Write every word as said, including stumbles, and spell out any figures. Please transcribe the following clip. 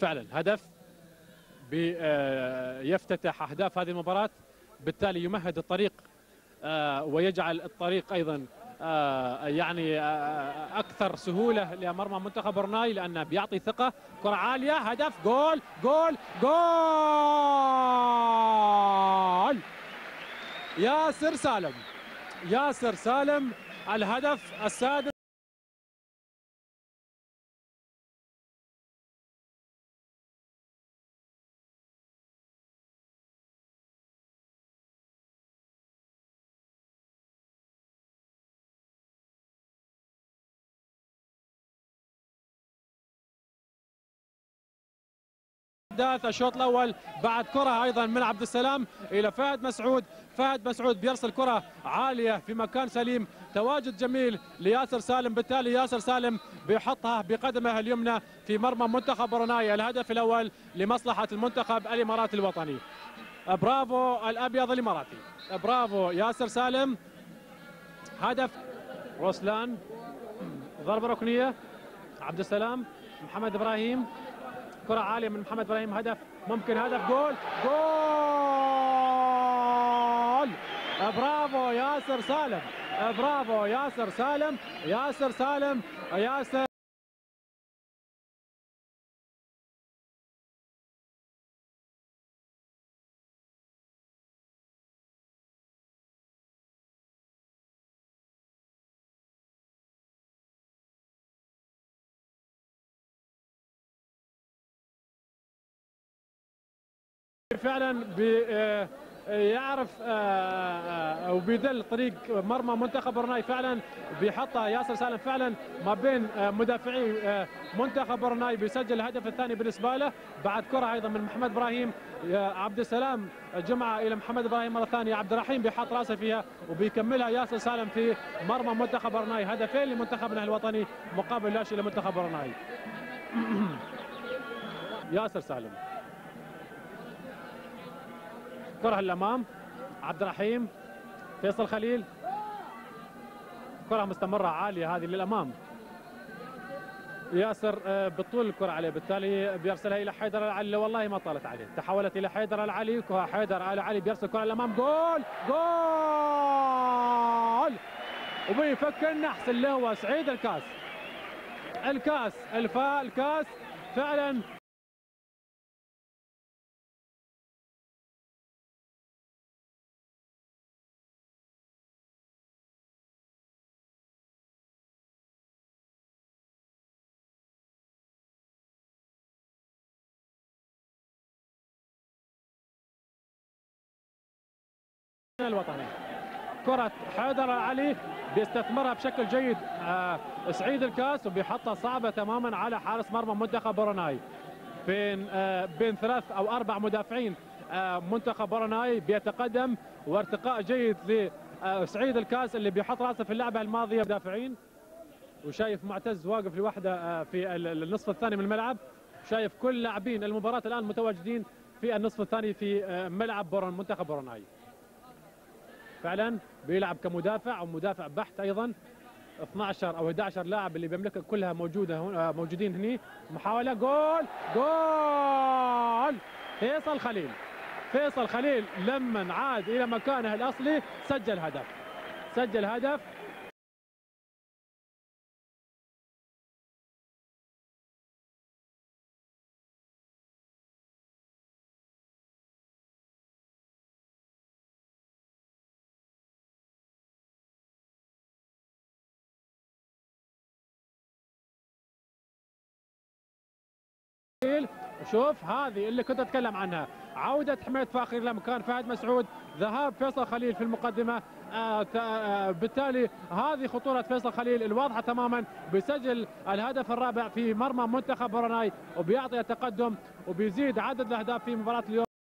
فعلا هدف يفتتح أهداف هذه المباراة، بالتالي يمهد الطريق ويجعل الطريق أيضا يعني أكثر سهولة لمرمى منتخب بروناي، لأنه بيعطي ثقة. كرة عالية، هدف، جول جول جول. ياسر سالم، ياسر سالم الهدف السادس. احداث الشوط الاول بعد كره ايضا من عبد السلام الى فهد مسعود. فهد مسعود بيرسل كره عاليه في مكان سليم، تواجد جميل لياسر سالم، بالتالي ياسر سالم بيحطها بقدمه اليمنى في مرمى منتخب بروناي. الهدف الاول لمصلحه المنتخب الاماراتي الوطني. برافو الابيض الاماراتي، برافو ياسر سالم. هدف روسلان، ضربه ركنيه. عبد السلام، محمد ابراهيم، كرة عالية من محمد ابراهيم، هدف ممكن، هدف، جول جول. برافو ياسر سالم، برافو ياسر سالم، ياسر سالم، ياسر فعلا بيعرف وبيدل طريق مرمى منتخب بروناي. فعلا بيحطها ياسر سالم فعلا ما بين مدافعي منتخب بروناي، بيسجل الهدف الثاني بالنسبه له بعد كره ايضا من محمد ابراهيم. عبد السلام جمعه الى محمد ابراهيم مره ثانيه، عبد الرحيم بيحط راسه فيها وبيكملها ياسر سالم في مرمى منتخب بروناي. هدفين لمنتخبنا الوطني مقابل لا شيء لمنتخب بروناي. ياسر سالم، كرة للأمام، عبد الرحيم، فيصل خليل، كرة مستمرة عالية هذه للأمام. ياسر بطول الكرة عليه، بالتالي بيرسلها إلى حيدر العلي، والله ما طالت عليه، تحولت إلى حيدر العلي. حيدر العلي بيرسل كرة للأمام، جول جول. وبيفك النحس اللي هو سعيد الكاس، الكاس الفاء الكاس فعلا. الوطني، كرة حيدر العلي بيستثمرها بشكل جيد آه سعيد الكاس، وبيحطها صعبة تماما على حارس مرمى منتخب بروناي. بين آه بين ثلاث او اربع مدافعين آه منتخب بروناي بيتقدم، وارتقاء جيد لسعيد الكاس اللي بيحط راسه في اللعبة الماضية مدافعين. وشايف معتز واقف لوحده آه في النصف الثاني من الملعب، شايف كل لاعبين المباراة الان متواجدين في النصف الثاني في آه ملعب برون منتخب بروناي. فعلا بيلعب كمدافع او مدافع بحت ايضا. اثني عشر او احد عشر لاعب اللي بيملكها كلها موجوده موجودين هني. محاوله، جول جول. فيصل خليل، فيصل خليل لما عاد الى مكانه الاصلي سجل هدف، سجل هدف. شوف هذه اللي كنت اتكلم عنها، عودة حميد فاخر لمكان فهد مسعود، ذهاب فيصل خليل في المقدمة. آه آه بالتالي هذه خطورة فيصل خليل الواضحة تماما، بيسجل الهدف الرابع في مرمى منتخب بروناي، وبيعطي التقدم وبيزيد عدد الاهداف في مباراة اليوم.